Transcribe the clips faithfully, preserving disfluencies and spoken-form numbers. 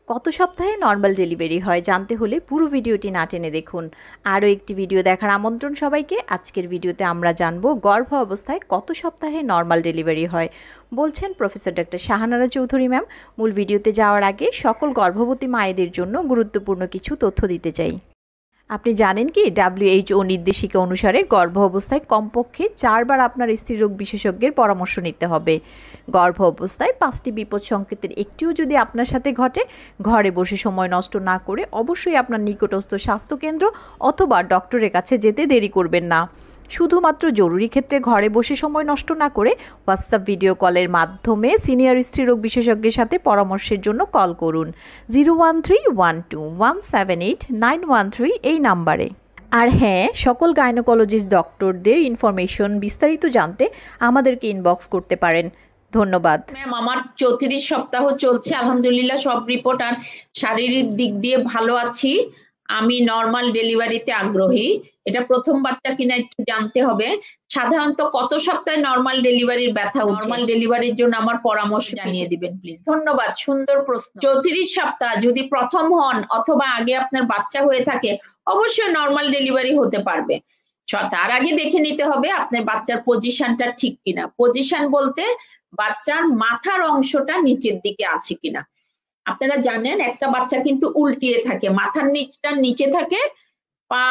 কত সপ্তাহে normal delivery হয় জানতে হলে পুরো ভিডিওটি না টেনে দেখুন। আরও একটি ভিডিও দেখার আমন্ত্রণ সবাইকে। আজকের ভিডিওতে আমরা জানব গর্ভ অবস্থায় কত সপ্তাহে নর্মাল ডেলিভারি হয়, বলছেন professor doctor Shahanara Chowdhury ma'am. মূল ভিডিওতে যাওয়ার আগে সকল গর্ভবতী মায়েদের জন্য গুরুত্বপূর্ণ কিছু তথ্য দিতে চাই। আপনি জানেন কি ডাব্লিউএইচও নির্দেশিকা অনুসারে গর্ভ অবস্থায় কমপক্ষে চারবার আপনার স্ত্রীরোগ বিশেষজ্ঞের পরামর্শ নিতে হবে। গর্ভ অবস্থায় পাঁচটি বিপদ সংকেতের একটিও যদি আপনার সাথে ঘটে, ঘরে বসে সময় নষ্ট না করে অবশ্যই আপনার নিকটস্থ স্বাস্থ্যকেন্দ্র অথবা ডক্টরের কাছে যেতে দেরি করবেন না। শুধুমাত্র জরুরি ক্ষেত্রে ঘরে বসে সময় নষ্ট না করে হোয়াটসঅ্যাপ ভিডিও কলের মাধ্যমে সিনিয়র স্ত্রীরোগ বিশেষজ্ঞের সাথে পরামর্শের জন্য কল করুন zero one three one two one seven eight nine one three এই নাম্বারে। আর হ্যাঁ, সকল গাইনোকোলজিস্ট ডক্টরদের ইনফরমেশন বিস্তারিত জানতে আমাদেরকে ইনবক্স করতে পারেন। ধন্যবাদ ম্যাম। আমার চৌত্রিশ সপ্তাহ চলছে, আলহামদুলিল্লাহ সব রিপোর্ট আর শারীরিক দিক দিয়ে ভালো আছি। আমি নর্মাল ডেলিভারিতে আগ্রহী। এটা প্রথম বাচ্চা কিনা একটু জানতে হবে। সাধারণত কত সপ্তাহে নর্মাল ডেলিভারির ব্যথা? নর্মাল ডেলিভারির জন্য আমার পরামর্শ জানিয়ে দিবেন প্লিজ। ধন্যবাদ, সুন্দর প্রশ্ন। চৌত্রিশ সপ্তাহ যদি প্রথম হন অথবা আগে আপনার বাচ্চা হয়ে থাকে, অবশ্যই নর্মাল ডেলিভারি হতে পারবে। তার আগে দেখে নিতে হবে আপনার বাচ্চার পজিশনটা ঠিক কিনা। পজিশন বলতে বাচ্চার মাথার অংশটা নিচের দিকে আছে কিনা। আপনারা জানেন একটা বাচ্চা কিন্তু উল্টিয়ে থাকে, মাথার নিচটা নিচে থাকে, পা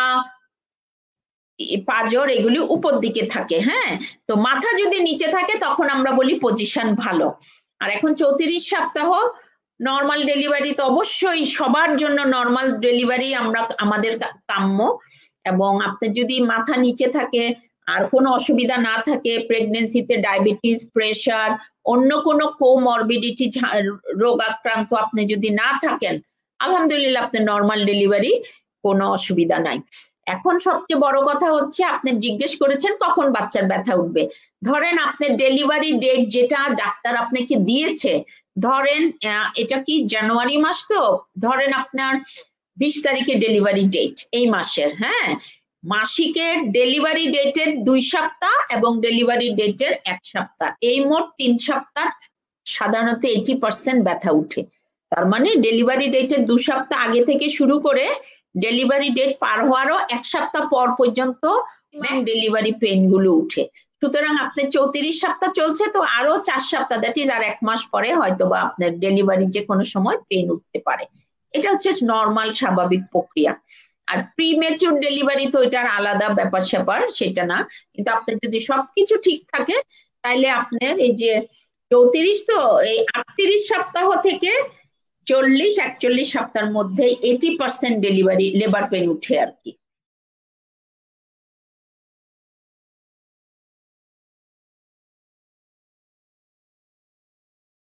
পাজর এগুলি উপর দিকে থাকে। হ্যাঁ, তো মাথা যদি নিচে থাকে তখন আমরা বলি পজিশন ভালো। আর এখন চৌত্রিশ সপ্তাহ নর্মাল ডেলিভারি তো অবশ্যই সবার জন্য নর্মাল ডেলিভারি আমরা আমাদের কাম্য। এবং আপনার যদি মাথা নিচে থাকে আর কোনো অসুবিধা না থাকে, প্রেগনেন্সিতে ডায়াবেটিস, প্রেশার, অন্য কোনো কোমরবিডিটি রোগ আক্রান্ত আপনি যদি না থাকেন, আলহামদুলিল্লাহ আপনার নর্মাল ডেলিভারি কোনো অসুবিধা নাই। এখন সবচেয়ে বড় কথা হচ্ছে আপনি জিজ্ঞেস করেছেন কখন বাচ্চার ব্যথা উঠবে। ধরেন আপনার ডেলিভারি ডেট যেটা ডাক্তার আপনাকে দিয়েছে, ধরেন এটা কি জানুয়ারি মাস, তো ধরেন আপনার বিশ তারিখে ডেলিভারি ডেট এই মাসের। হ্যাঁ, মাসিকের ডেলিভারি ডেটের দুই সপ্তাহ এবং ডেলিভারি ডেটের এক সপ্তাহ, এই মোট তিন সপ্তাহ সাধারণত এইটি পার্সেন্ট ব্যথা উঠে। তার মানে ডেলিভারি ডেটের দু সপ্তাহ আগে থেকে শুরু করে ডেলিভারি ডেট পার হওয়ারও এক সপ্তাহ পর পর্যন্ত ডেলিভারি পেন গুলো উঠে। সুতরাং আপনার চৌত্রিশ সপ্তাহ চলছে, তো আরো চার সপ্তাহ দ্যাট ইজ আর এক মাস পরে হয়তো বা আপনার ডেলিভারি যে কোনো সময় পেন উঠতে পারে। এটা হচ্ছে নর্মাল স্বাভাবিক প্রক্রিয়া। আর প্রিমেচুর ডেলিভারি তো এটার আলাদা ব্যাপার স্যাপার, সেটা না। কিন্তু আপনার যদি সবকিছু ঠিক থাকে তাইলে আপনার এই যে চৌত্রিশ, তো এই আটত্রিশ সপ্তাহ থেকে চল্লিশ একচল্লিশ সপ্তাহের মধ্যে eighty percent delivery labour pain উঠে আর কি।